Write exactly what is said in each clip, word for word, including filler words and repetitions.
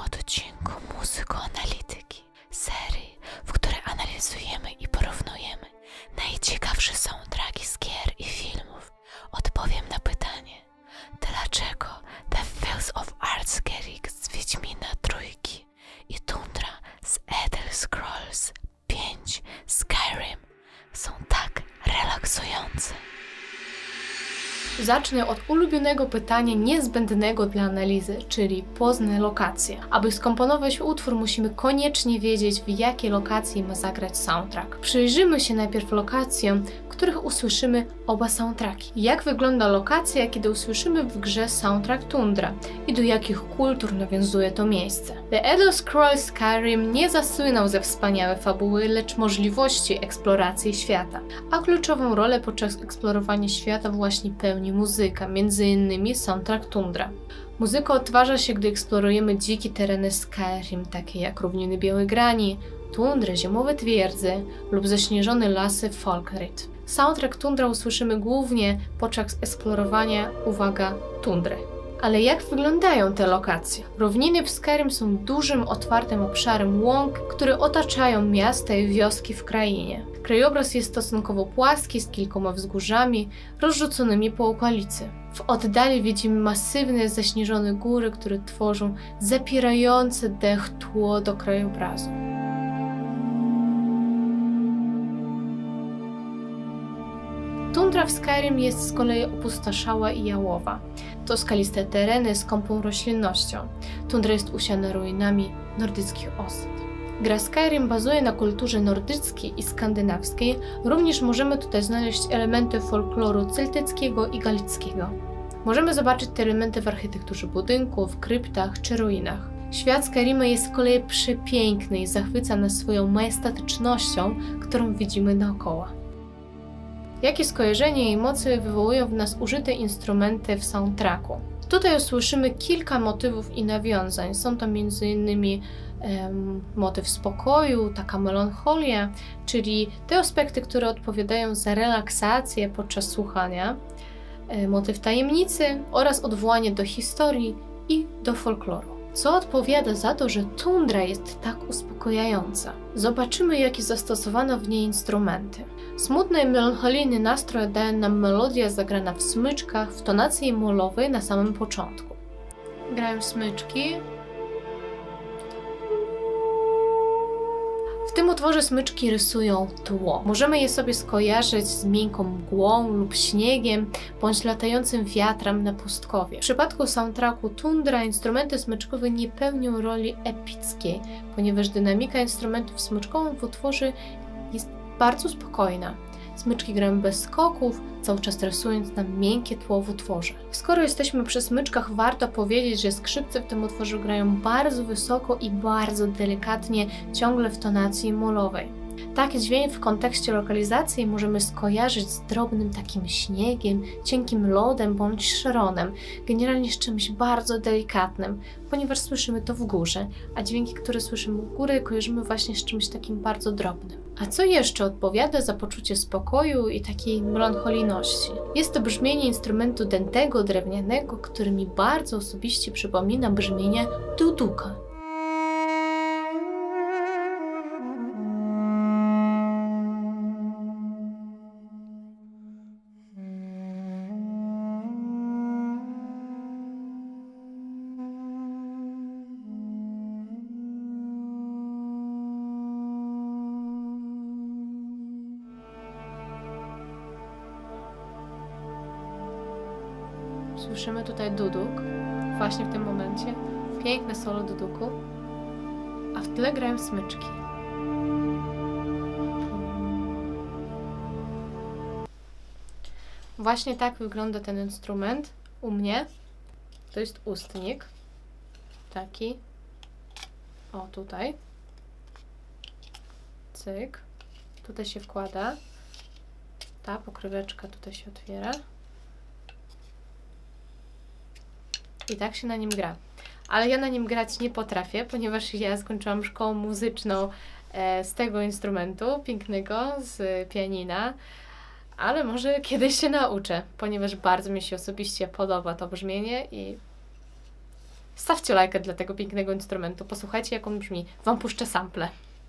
odcinku Muzykoanalityki, serii, w której analizujemy i porównujemy najciekawsze soundtracki z gier i filmów, odpowiem na pytanie, dlaczego The Fields of Ardscarig z Wiedźmina trójki i Tundra z Elder Scrolls pięć Skyrim są tak relaksujące. Zacznę od ulubionego pytania niezbędnego dla analizy, czyli poznaj lokację. Aby skomponować utwór, musimy koniecznie wiedzieć, w jakiej lokacji ma zagrać soundtrack. Przyjrzyjmy się najpierw lokacjom, w których usłyszymy oba soundtracki. Jak wygląda lokacja, kiedy usłyszymy w grze soundtrack Tundra i do jakich kultur nawiązuje to miejsce. The Elder Scrolls Skyrim nie zasłynął ze wspaniałej fabuły, lecz możliwości eksploracji świata, a kluczową rolę podczas eksplorowania świata właśnie pełni muzyka, między innymi soundtrack Tundra. Muzyka odtwarza się, gdy eksplorujemy dzikie tereny Skyrim, takie jak równiny Białej Grani, tundry, zimowe twierdze lub zaśnieżone lasy Falkreath. Soundtrack Tundra usłyszymy głównie podczas eksplorowania, uwaga, tundry. Ale jak wyglądają te lokacje? Równiny w Skyrim są dużym, otwartym obszarem łąk, które otaczają miasta i wioski w krainie. Krajobraz jest stosunkowo płaski, z kilkoma wzgórzami rozrzuconymi po okolicy. W oddali widzimy masywne, zaśnieżone góry, które tworzą zapierające dech tło do krajobrazu. Tundra w Skyrim jest z kolei opustoszała i jałowa. To skaliste tereny z skąpą roślinnością. Tundra jest usiana ruinami nordyckich osad. Gra Skyrim bazuje na kulturze nordyckiej i skandynawskiej, również możemy tutaj znaleźć elementy folkloru celtyckiego i galickiego. Możemy zobaczyć te elementy w architekturze budynków, kryptach czy ruinach. Świat Skyrima jest z kolei przepiękny i zachwyca nas swoją majestatycznością, którą widzimy dookoła. Jakie skojarzenia i emocje wywołują w nas użyte instrumenty w soundtracku? Tutaj usłyszymy kilka motywów i nawiązań. Są to między innymi um, motyw spokoju, taka melancholia, czyli te aspekty, które odpowiadają za relaksację podczas słuchania, e, motyw tajemnicy oraz odwołanie do historii i do folkloru. Co odpowiada za to, że tundra jest tak uspokajająca? Zobaczymy, jakie zastosowano w niej instrumenty. Smutny i melancholijny nastrój daje nam melodia zagrana w smyczkach w tonacji molowej na samym początku. Grają smyczki. W tym utworze smyczki rysują tło. Możemy je sobie skojarzyć z miękką mgłą lub śniegiem, bądź latającym wiatrem na pustkowie. W przypadku soundtracku Tundra instrumenty smyczkowe nie pełnią roli epickiej, ponieważ dynamika instrumentów smyczkowych w utworze jest bardzo spokojna. Smyczki grają bez skoków, cały czas rysując nam miękkie tło w utworze. Skoro jesteśmy przy smyczkach, warto powiedzieć, że skrzypce w tym utworze grają bardzo wysoko i bardzo delikatnie, ciągle w tonacji molowej. Taki dźwięk w kontekście lokalizacji możemy skojarzyć z drobnym takim śniegiem, cienkim lodem bądź szronem, generalnie z czymś bardzo delikatnym, ponieważ słyszymy to w górze, a dźwięki, które słyszymy w górę, kojarzymy właśnie z czymś takim bardzo drobnym. A co jeszcze odpowiada za poczucie spokoju i takiej melancholijności? Jest to brzmienie instrumentu dętego, drewnianego, który mi bardzo osobiście przypomina brzmienie duduka. Słyszymy tutaj duduk, właśnie w tym momencie. Piękne solo duduku, a w tle grają smyczki. Właśnie tak wygląda ten instrument u mnie. To jest ustnik. Taki. O, tutaj. Cyk. Tutaj się wkłada. Ta pokryweczka tutaj się otwiera. I tak się na nim gra. Ale ja na nim grać nie potrafię, ponieważ ja skończyłam szkołę muzyczną e, z tego instrumentu pięknego, z pianina, ale może kiedyś się nauczę, ponieważ bardzo mi się osobiście podoba to brzmienie i Stawcie lajkę dla tego pięknego instrumentu. Posłuchajcie, jak on brzmi. Wam puszczę sample.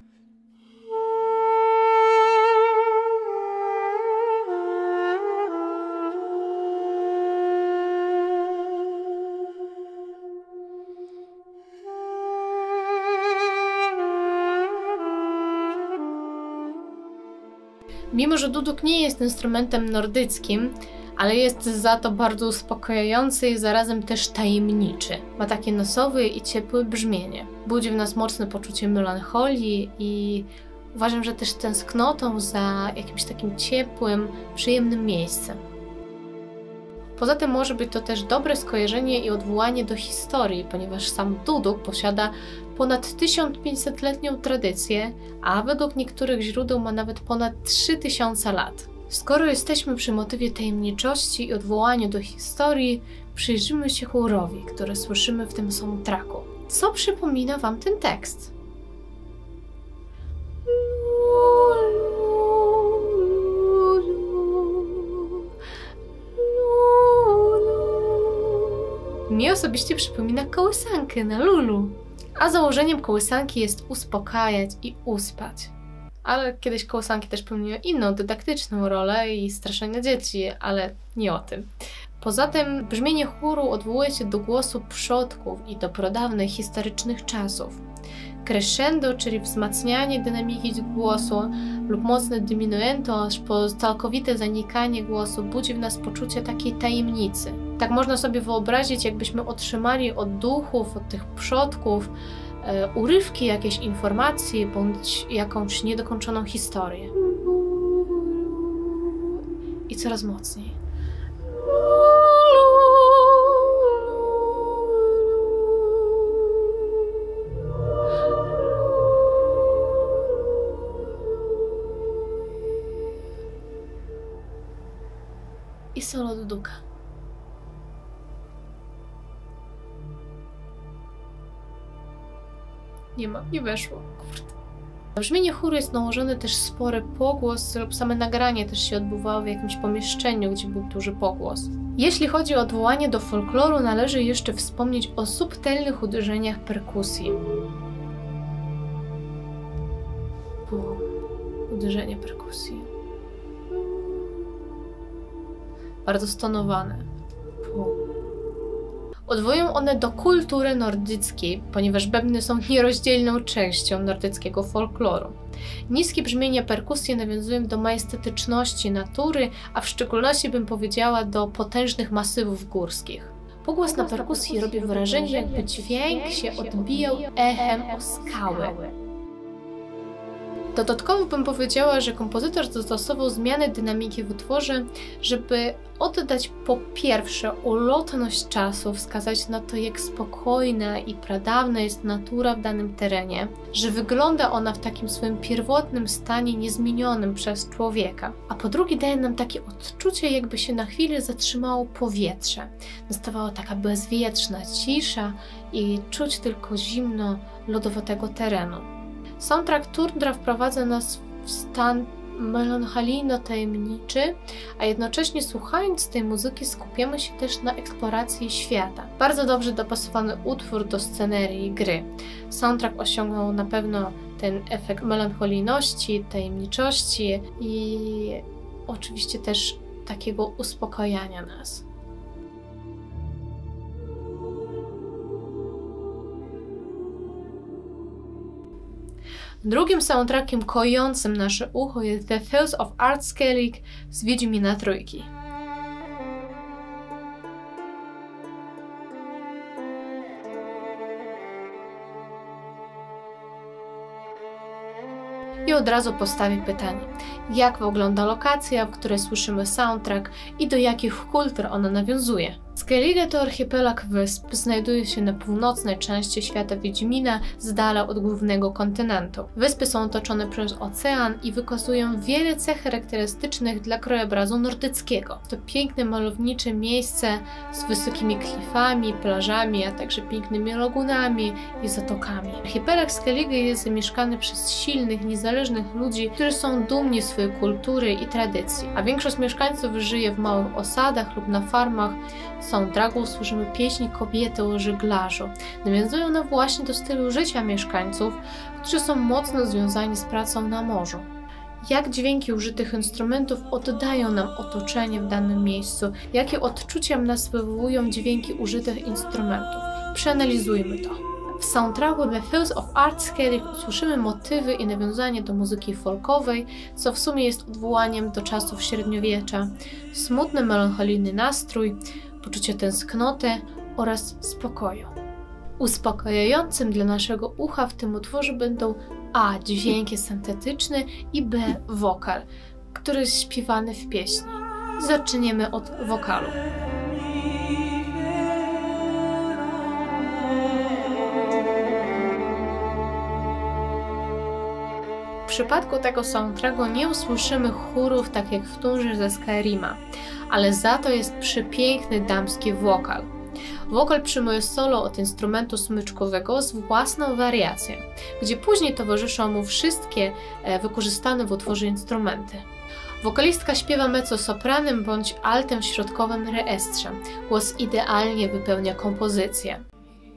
Mimo że duduk nie jest instrumentem nordyckim, ale jest za to bardzo uspokajający i zarazem też tajemniczy. Ma takie nosowe i ciepłe brzmienie. Budzi w nas mocne poczucie melancholii i uważam, że też tęsknotą za jakimś takim ciepłym, przyjemnym miejscem. Poza tym może być to też dobre skojarzenie i odwołanie do historii, ponieważ sam duduk posiada ponad tysiąc pięćsetletnią tradycję, a według niektórych źródeł ma nawet ponad trzy tysiące lat. Skoro jesteśmy przy motywie tajemniczości i odwołaniu do historii, przyjrzymy się chórowi, który słyszymy w tym soundtracku. Co przypomina Wam ten tekst? Mi osobiście przypomina kołysankę na Lulu. A założeniem kołysanki jest uspokajać i uspać. Ale kiedyś kołysanki też pełniły inną, dydaktyczną rolę i straszenia dzieci, ale nie o tym. Poza tym brzmienie chóru odwołuje się do głosu przodków i do pradawnych historycznych czasów. Crescendo, czyli wzmacnianie dynamiki głosu lub mocne diminuendo, aż po całkowite zanikanie głosu budzi w nas poczucie takiej tajemnicy. Tak można sobie wyobrazić, jakbyśmy otrzymali od duchów, od tych przodków e, urywki jakiejś informacji bądź jakąś niedokończoną historię. I coraz mocniej. I solo duduka. Nie ma, nie weszło. Kurde. W brzmienie chóru jest nałożony też spory pogłos lub same nagranie też się odbywało w jakimś pomieszczeniu, gdzie był duży pogłos. Jeśli chodzi o odwołanie do folkloru, należy jeszcze wspomnieć o subtelnych uderzeniach perkusji. Bum. Uderzenie perkusji. Bardzo stonowane. Bum. Odwołują one do kultury nordyckiej, ponieważ bębny są nierozdzielną częścią nordyckiego folkloru. Niskie brzmienia perkusji nawiązują do majestetyczności natury, a w szczególności bym powiedziała do potężnych masywów górskich. Pogłos na perkusji robi wrażenie, jakby dźwięk się odbijał echem o skały. Dodatkowo bym powiedziała, że kompozytor zastosował zmianę dynamiki w utworze, żeby oddać po pierwsze ulotność czasu, wskazać na to, jak spokojna i pradawna jest natura w danym terenie, że wygląda ona w takim swoim pierwotnym stanie niezmienionym przez człowieka, a po drugie daje nam takie odczucie, jakby się na chwilę zatrzymało powietrze. Nastawała taka bezwietrzna cisza i czuć tylko zimno lodowatego terenu. Soundtrack Tundra wprowadza nas w stan melancholijno-tajemniczy, a jednocześnie słuchając tej muzyki skupiamy się też na eksploracji świata. Bardzo dobrze dopasowany utwór do scenerii gry. Soundtrack osiągnął na pewno ten efekt melancholijności, tajemniczości i oczywiście też takiego uspokajania nas. Drugim soundtrackiem kojącym nasze ucho jest The Tales of Art Skellig z Wiedźmina Trójki. I od razu postawię pytanie, jak wygląda lokacja, w której słyszymy soundtrack i do jakich kultur ona nawiązuje. Skellige to archipelag wysp, znajduje się na północnej części świata Wiedźmina, z dala od głównego kontynentu. Wyspy są otoczone przez ocean i wykazują wiele cech charakterystycznych dla krajobrazu nordyckiego. To piękne, malownicze miejsce z wysokimi klifami, plażami, a także pięknymi lagunami i zatokami. Archipelag Skellige jest zamieszkany przez silnych, niezależnych ludzi, którzy są dumni z swojej kultury i tradycji, a większość mieszkańców żyje w małych osadach lub na farmach W soundtracku usłyszymy pieśń Kobiety o żeglarzu. Nawiązuje ona właśnie do stylu życia mieszkańców, którzy są mocno związani z pracą na morzu. Jak dźwięki użytych instrumentów oddają nam otoczenie w danym miejscu, jakie odczucia nas wywołują dźwięki użytych instrumentów. Przeanalizujmy to. W soundtracku The Fields of Art Skellig usłyszymy motywy i nawiązanie do muzyki folkowej, co w sumie jest odwołaniem do czasów średniowiecza, smutny, melancholijny nastrój, poczucie tęsknoty oraz spokoju. Uspokajającym dla naszego ucha w tym utworze będą a. dźwięki syntetyczne i b. wokal, który jest śpiewany w pieśni. Zaczniemy od wokalu. W przypadku tego soundtracku nie usłyszymy chórów tak jak w Tundrze ze Skyrima, ale za to jest przepiękny damski wokal. Wokal przyjmuje solo od instrumentu smyczkowego z własną wariacją, gdzie później towarzyszą mu wszystkie wykorzystane w utworze instrumenty. Wokalistka śpiewa mezzo-sopranem bądź altem w środkowym reestrze. Głos idealnie wypełnia kompozycję.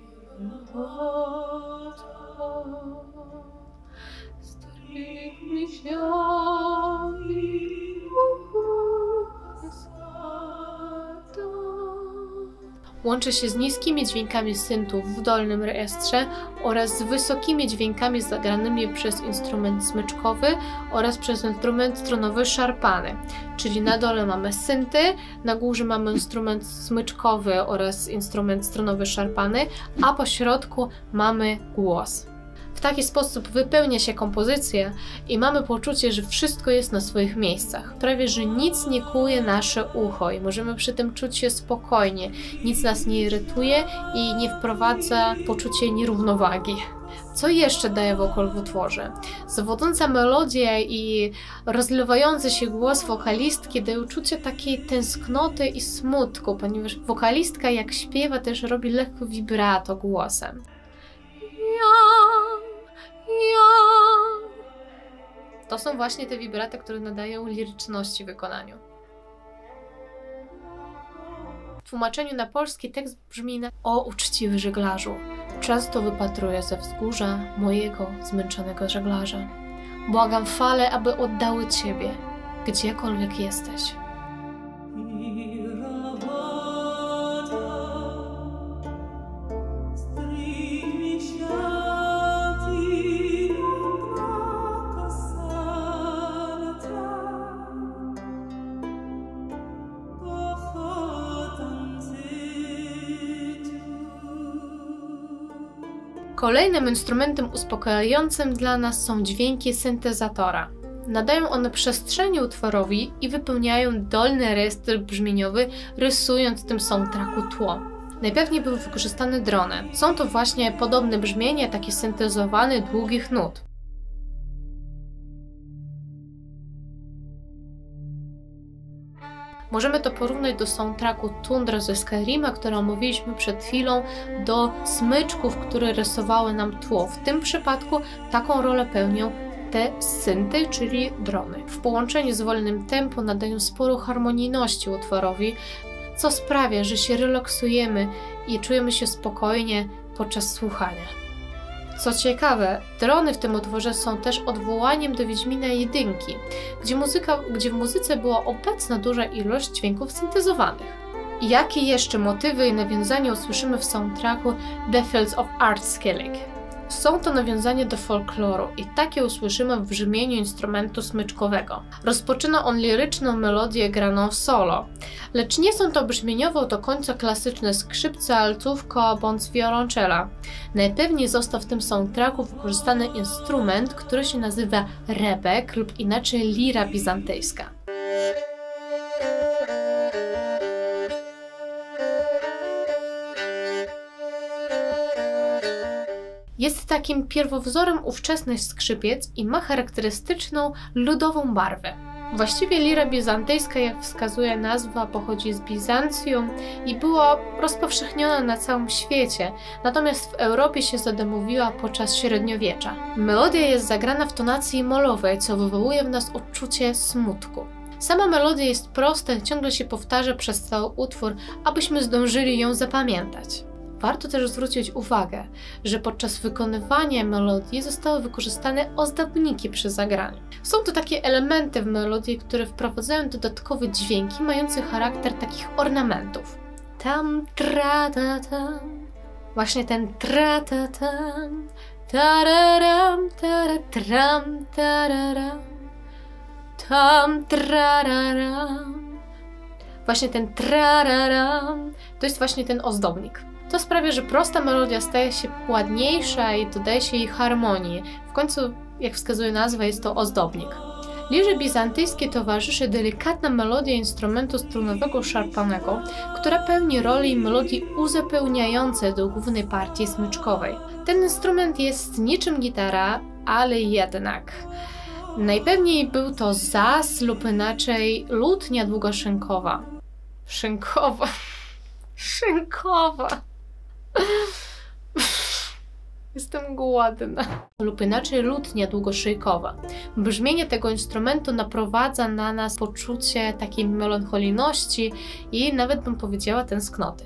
Łączy się z niskimi dźwiękami syntów w dolnym rejestrze oraz z wysokimi dźwiękami zagranymi przez instrument smyczkowy oraz przez instrument strunowy szarpany. Czyli na dole mamy synty, na górze mamy instrument smyczkowy oraz instrument strunowy szarpany, a po środku mamy głos. W taki sposób wypełnia się kompozycja i mamy poczucie, że wszystko jest na swoich miejscach. Prawie, że nic nie kłuje nasze ucho i możemy przy tym czuć się spokojnie. Nic nas nie irytuje i nie wprowadza poczucie nierównowagi. Co jeszcze daje wokal w utworze? Zawodząca melodia i rozlewający się głos wokalistki daje uczucie takiej tęsknoty i smutku, ponieważ wokalistka jak śpiewa też robi lekko vibrato głosem. To są właśnie te vibraty, które nadają liryczności wykonaniu. W tłumaczeniu na polski tekst brzmi na: O uczciwy żeglarzu, często wypatruję ze wzgórza mojego zmęczonego żeglarza. Błagam fale, aby oddały Ciebie, gdziekolwiek jesteś. Kolejnym instrumentem uspokajającym dla nas są dźwięki syntezatora. Nadają one przestrzeni utworowi i wypełniają dolny rejestr brzmieniowy, rysując w tym soundtracku tło. Najpewniej były wykorzystane drony. Są to właśnie podobne brzmienia, takie syntezowane długich nut. Możemy to porównać do soundtracku Tundra ze Skyrima, który omówiliśmy przed chwilą, do smyczków, które rysowały nam tło. W tym przypadku taką rolę pełnią te synty, czyli drony. W połączeniu z wolnym tempo nadają sporo harmonijności utworowi, co sprawia, że się relaksujemy i czujemy się spokojnie podczas słuchania. Co ciekawe, drony w tym utworze są też odwołaniem do Wiedźmina jedynki, gdzie, muzyka, gdzie w muzyce była obecna duża ilość dźwięków syntezowanych. Jakie jeszcze motywy i nawiązania usłyszymy w soundtracku The Fields of Art Skellig? Są to nawiązania do folkloru i takie usłyszymy w brzmieniu instrumentu smyczkowego. Rozpoczyna on liryczną melodię graną w solo, lecz nie są to brzmieniowo do końca klasyczne skrzypce, altówka bądź wiolonczela. Najpewniej został w tym soundtracku wykorzystany instrument, który się nazywa rebek lub inaczej lira bizantyjska. Jest takim pierwowzorem ówczesnych skrzypiec i ma charakterystyczną ludową barwę. Właściwie lira bizantyjska, jak wskazuje nazwa, pochodzi z Bizancjum i była rozpowszechniona na całym świecie, natomiast w Europie się zadomowiła podczas średniowiecza. Melodia jest zagrana w tonacji molowej, co wywołuje w nas odczucie smutku. Sama melodia jest prosta, ciągle się powtarza przez cały utwór, abyśmy zdążyli ją zapamiętać. Warto też zwrócić uwagę, że podczas wykonywania melodii zostały wykorzystane ozdobniki przy zagraniu. Są to takie elementy w melodii, które wprowadzają dodatkowe dźwięki mające charakter takich ornamentów. Tam, tra, ta, tam. Właśnie ten tra, ta, tam. Tararam, tara, tram, tararam. Tam, trararam. Właśnie ten trararam to jest właśnie ten ozdobnik. To sprawia, że prosta melodia staje się ładniejsza i dodaje się jej harmonii. W końcu, jak wskazuje nazwa, jest to ozdobnik. Lirze bizantyjskiej towarzyszy delikatna melodia instrumentu strunowego szarpanego, która pełni rolę melodii uzupełniającej do głównej partii smyczkowej. Ten instrument jest niczym gitara, ale jednak. Najpewniej był to zas lub inaczej lutnia długoszynkowa. Szynkowa. Szynkowa. Jestem głodna. Lub inaczej lutnia długoszyjkowa. Brzmienie tego instrumentu naprowadza na nas poczucie takiej melancholijności i nawet bym powiedziała tęsknoty.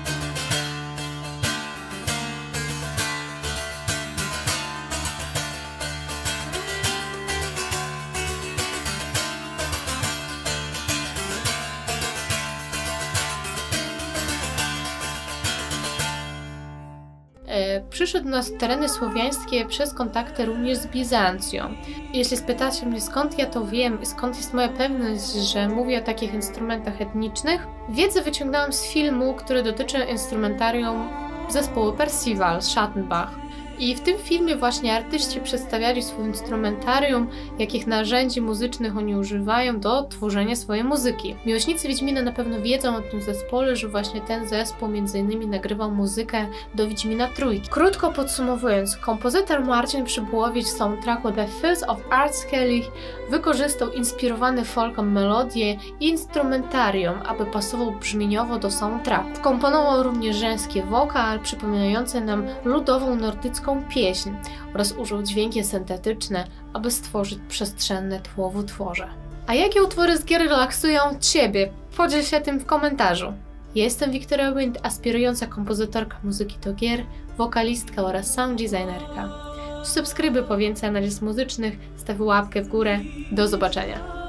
Przyszedł na tereny słowiańskie przez kontakty również z Bizancją. Jeśli spytacie mnie, skąd ja to wiem i skąd jest moja pewność, że mówię o takich instrumentach etnicznych, wiedzę wyciągnęłam z filmu, który dotyczy instrumentarium zespołu Percival z Schattenbach. I w tym filmie właśnie artyści przedstawiali swoje instrumentarium, jakich narzędzi muzycznych oni używają do tworzenia swojej muzyki. Miłośnicy Wiedźmina na pewno wiedzą o tym zespole, że właśnie ten zespół między innymi nagrywał muzykę do Wiedźmina Trójki. Krótko podsumowując, kompozytor Marcin Przybyłowicz w soundtracku The Fields of Ardskellig wykorzystał inspirowane folkiem melodie i instrumentarium, aby pasował brzmieniowo do soundtracku. Wkomponował również żeński wokal przypominający nam ludową nordycką pieśń oraz użył dźwięki syntetyczne, aby stworzyć przestrzenne tło w utworze. A jakie utwory z gier relaksują Ciebie? Podziel się tym w komentarzu. Ja jestem Wiktoria Wind, aspirująca kompozytorka muzyki do gier, wokalistka oraz sound designerka. Subskrybuj po więcej analiz muzycznych, staw łapkę w górę. Do zobaczenia!